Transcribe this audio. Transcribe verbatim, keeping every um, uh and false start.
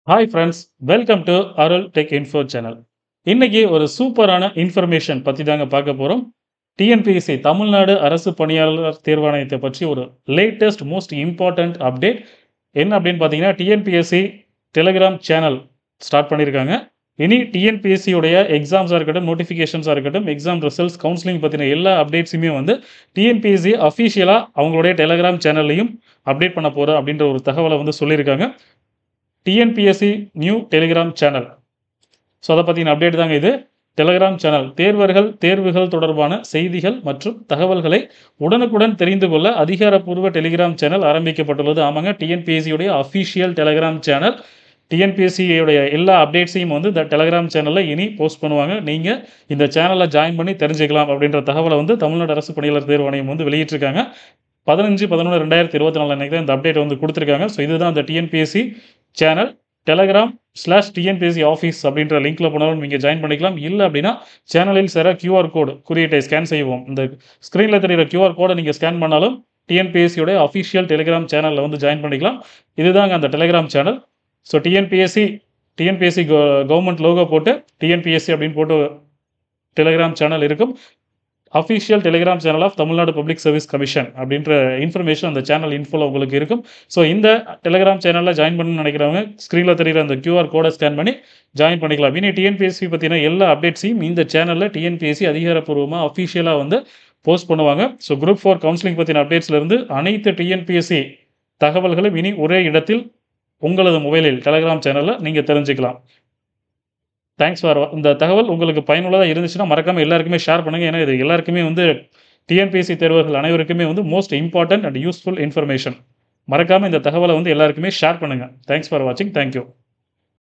Hi friends, welcome to Arul tech info channel. இன்னைக்கு ஒரு சூப்பரான இன்ஃபர்மேஷன் பத்தி தாங்க பார்க்க போறோம். டிஎன்பிஎஸ்சி தமிழ்நாடு அரசு பணியாளர் தேர்வாணையத்தை பற்றி ஒரு லேட்டஸ்ட் மோஸ்ட் இம்பார்ட்டன்ட் அப்டேட். என்ன அப்படின்னு பார்த்தீங்கன்னா, டிஎன்பிஎஸ்சி டெலிகிராம் சேனல் ஸ்டார்ட் பண்ணியிருக்காங்க. இனி டிஎன்பிஎஸ்சி உடைய எக்ஸாம்ஸா இருக்கட்டும், நோட்டிஃபிகேஷன்ஸா இருக்கட்டும், எக்ஸாம் ரிசல்ட்ஸ், கவுன்சிலிங் பத்தின எல்லா அப்டேட்ஸுமே வந்து டிஎன்பிஎஸ்சி அஃபிஷியலா அவங்களுடைய டெலிகிராம் சேனல்லையும் அப்டேட் பண்ண போறோம் அப்படின்ற ஒரு தகவல வந்து சொல்லியிருக்காங்க. TNPSC new Telegram channel. So அதை பற்றின அப்டேட் தாங்க இது. டெலிகிராம் சேனல் தேர்வர்கள் தேர்வுகள் தொடர்பான செய்திகள் மற்றும் தகவல்களை உடனுக்குடன் தெரிந்து கொள்ள அதிகாரப்பூர்வ டெலிகிராம் சேனல் ஆரம்பிக்கப்பட்டுள்ளது. ஆமாங்க, டிஎன்பிஎஸ்சியுடைய அஃபிஷியல் டெலிகிராம் சேனல். டிஎன்பிஎஸ்சியுடைய எல்லா அப்டேட்ஸையும் வந்து இந்த டெலிகிராம் சேனலில் இனி போஸ்ட் பண்ணுவாங்க. நீங்கள் இந்த சேனலில் ஜாயின் பண்ணி தெரிஞ்சுக்கலாம் அப்படின்ற தகவலை வந்து தமிழ்நாடு அரசு பணியாளர் தேர்வாணையம் வந்து வெளியிட்டிருக்காங்க. பதினஞ்சு பதினொன்று ரெண்டாயிரத்தி இருபத்தி நாலு அன்றைக்கி தான் இந்த அப்டேட் வந்து கொடுத்துருக்காங்க. ஸோ இதுதான் இந்த TNPSC channel. Telegram slash TNPSC office அப்படின்ற லிங்க்கில் போனாலும் நீங்கள் ஜாயின் பண்ணிக்கலாம். இல்லை அப்படின்னா சேனலில் சேர கியூஆர் கோடு குறியீட்டை ஸ்கேன் செய்வோம். இந்த ஸ்க்ரீனில் தெரிகிற கியூஆர் கோடை நீங்கள் ஸ்கேன் பண்ணாலும் டிஎன்பிஎஸ்சியோட அஃபிஷியல் டெலிகிராம் சேனலில் வந்து ஜாயின் பண்ணிக்கலாம். இதுதாங்க அந்த Telegram channel. So TNPSC TNPSC government logo போட்டு டிஎன்பிஎஸ்சி அப்படின்னு போட்டு டெலிகிராம் சேனல் இருக்கும். Official Telegram channel of Tamil Nadu public service commission அப்படின்ற இன்ஃபர்மேஷன் அந்த சேனல் இன்ஃபோவில் உங்களுக்கு இருக்கும். ஸோ இந்த டெலிகிராம் சேனலில் ஜாயின் பண்ணணும்னு நினைக்கிறவங்க ஸ்க்ரீனில் தெரிகிற அந்த கியூஆர் கோடை ஸ்கேன் பண்ணி ஜாயின் பண்ணிக்கலாம். இனி டிஎன்பிஎஸ்சி பற்றின எல்லா அப்டேட்ஸையும் இந்த சேனலில் டிஎன்பிஎஸ்சி அதிகாரப்பூர்வமாக அஃபிஷியலாக வந்து போஸ்ட் பண்ணுவாங்க. ஸோ குரூப் ஃபோர் கவுன்சிலிங் பற்றின அப்டேட்ஸ்லேருந்து அனைத்து டிஎன்பிஎஸ்சி தகவல்களும் இனி ஒரே இடத்தில் உங்களது மொபைலில் டெலிகிராம் சேனலில் நீங்கள் தெரிஞ்சுக்கலாம். தேங்க்ஸ் ஃபார் இந்த தகவல் உங்களுக்கு பயனுள்ளதாக இருந்துச்சுன்னா மறக்காமல் எல்லாருக்குமே ஷேர் பண்ணுங்கள். ஏன்னா இது எல்லாருக்குமே வந்து டிஎன்பிஎஸ்சி தேர்வர்கள் அனைவருக்குமே வந்து most important and useful information. மறக்காமல் இந்த தகவலை வந்து எல்லாருக்குமே ஷேர் பண்ணுங்கள். தேங்க்ஸ் ஃபார் வாட்சிங். தேங்க்யூ.